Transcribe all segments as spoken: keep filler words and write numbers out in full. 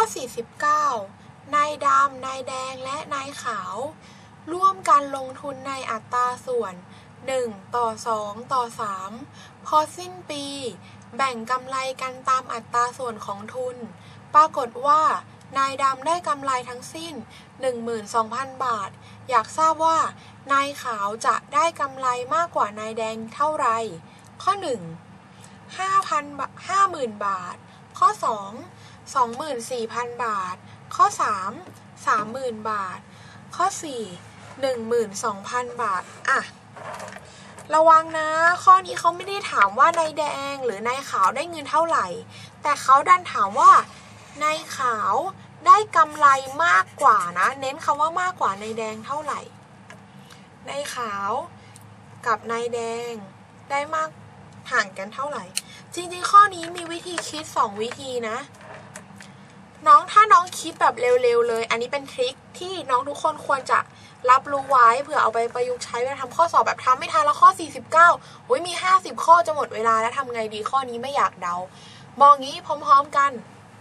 สี่สิบเก้านายดำนายแดงและนายขาวร่วมกันลงทุนในอัตราส่วนหนึ่งต่อสองต่อสามพอสิ้นปีแบ่งกำไรกันตามอัตราส่วนของทุนปรากฏว่านายดำได้กำไรทั้งสิ้น หนึ่งหมื่นสองพัน บาทอยากทราบว่านายขาวจะได้กำไรมากกว่านายแดงเท่าไรข้อหนึ่ง ห้าพัน ห้าหมื่น บาทข้อสอง สองหมื่นสี่พัน บาทข้อสาม สามหมื่น บาทข้อสี่ หนึ่งหมื่นสองพัน บาทอ่ะระวังนะข้อนี้เขาไม่ได้ถามว่านายแดงหรือนายขาวได้เงินเท่าไหร่แต่เขาดันถามว่านายขาวได้กำไรมากกว่านะเน้นคำว่ามากกว่านายแดงเท่าไหร่นายขาวกับนายแดงได้มากห่างกันเท่าไหร่จริงๆข้อนี้มีวิธีคิดสองวิธีนะน้องถ้าน้องคิดแบบเร็วๆเลยอันนี้เป็นทริคที่น้องทุกคนควรจะรับรู้ไว้เผื่อเอาไปประยุกต์ใช้เวลาทำข้อสอบแบบทำไม่ทันแล้วข้อสี่สิบเก้าโอ้ยมีห้าสิบข้อจะหมดเวลาแล้วทำไงดีข้อนี้ไม่อยากเดามองงี้พร้อมๆกัน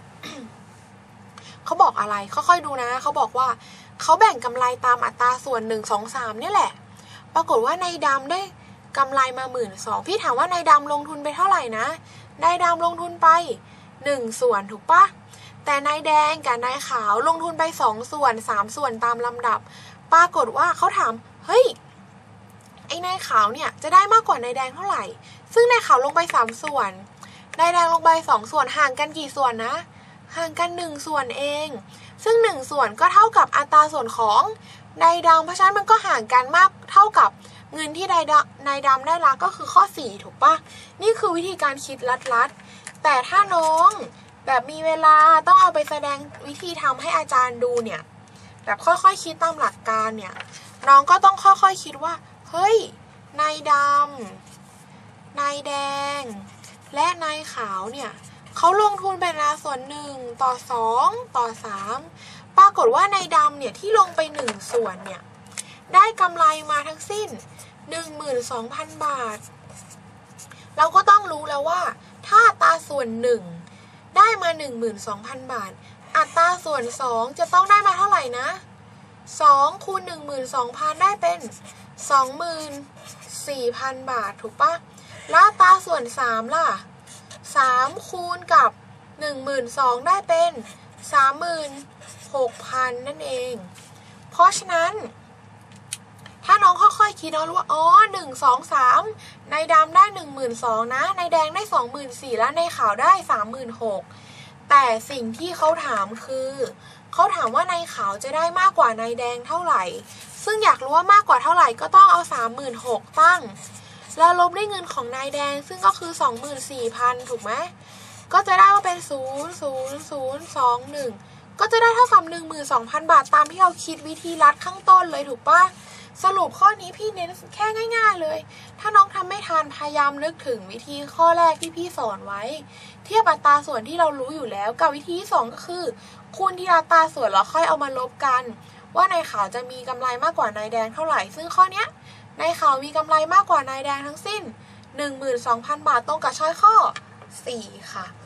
เขาบอกอะไรค่อยๆดูนะเขาบอกว่าเขาแบ่งกำไรตามอัตราส่วนหนึ่ง สอง สามนี่แหละปรากฏว่านายดำได้กำไรมาหมื่นสองพี่ถามว่านายดำลงทุนไปเท่าไหร่นะนายดำลงทุนไปหนึ่งส่วนถูกปะแต่นายแดงกับนายขาวลงทุนไปสองส่วนสามส่วนตามลำดับปรากฏว่าเขาถามเฮ้ยไอ้นายขาวเนี่ยจะได้มากกว่านายแดงเท่าไหร่ซึ่งนายขาวลงไปสามส่วนนายแดงลงไปสองส่วนห่างกันกี่ส่วนนะห่างกันหนึ่งส่วนเองซึ่งหนึ่งส่วนก็เท่ากับอัตราส่วนของนายดำเพราะฉะนั้นมันก็ห่างกันมากเท่ากับเงินที่นายดำนายดำได้รับก็คือข้อสี่ถูกปะนี่คือวิธีการคิดลัดๆแต่ถ้าน้องแบบมีเวลาต้องเอาไปแสดงวิธีทำให้อาจารย์ดูเนี่ยแบบค่อยๆ ค, คิดตามหลักการเนี่ยน้องก็ต้องค่อยๆ ค, คิดว่าเฮ้ยนายดำนายแดงและนายขาวเนี่ยเขาลงทุนเป็นอัตราส่วนหนึ่งต่อสองต่อสามปรากฏว่านายดำเนี่ยที่ลงไปหนึ่งส่วนเนี่ยได้กำไรมาทั้งสิ้น หนึ่งหมื่นสองพัน บาทเราก็ต้องรู้แล้วว่าถ้าอัตราส่วนหนึ่งได้มา หนึ่งหมื่นสองพัน บาทอัตราส่วนสองจะต้องได้มาเท่าไหร่นะสองคูณ หนึ่งหมื่นสองพัน ได้เป็น สองหมื่นสี่พัน บาทถูกปะแล้วอัตราส่วนสามล่ะสามคูณกับ หนึ่งหมื่นสองพัน ได้เป็น สามหมื่นหกพัน นั่นเองเพราะฉะนั้นถ้าน้องค่อยๆคิดน้องรู้ว่าอ๋อหนึ่ง สอง สามนายดำได้ หนึ่งหมื่นสองพัน นะนายแดงได้ สองหมื่นสี่พัน แล้วนายขาวได้ สามหมื่นหกพัน แต่สิ่งที่เขาถามคือเขาถามว่านายขาวจะได้มากกว่านายแดงเท่าไหร่ซึ่งอยากรู้ว่ามากกว่าเท่าไหร่ก็ต้องเอา สามหมื่นหกพัน ตั้งแล้วลบด้วยเงินของนายแดงซึ่งก็คือ สองหมื่นสี่พัน ถูกไหมก็จะได้ว่าเป็น ศูนย์ ศูนย์ ศูนย์ สอง หนึ่ง ก็จะได้เท่ากับ หนึ่งหมื่นสองพัน บาทตามที่เราคิดวิธีลัดข้างต้นเลยถูกปะสรุปข้อนี้พี่เน้นแค่ง่ายๆเลยถ้าน้องทำไม่ทันพยายามนึกถึงวิธีข้อแรกที่พี่สอนไว้เทียบอัตราส่วนที่เรารู้อยู่แล้วกับวิธีที่สองก็คือคูณที่อัตราส่วนแล้วค่อยเอามาลบกันว่านายขาวจะมีกำไรมากกว่านายแดงเท่าไหร่ซึ่งข้อเนี้ยนายขาวมีกำไรมากกว่านายแดงทั้งสิ้น หนึ่งหมื่นสองพัน บาทตรงกับช้อยข้อสี่ค่ะ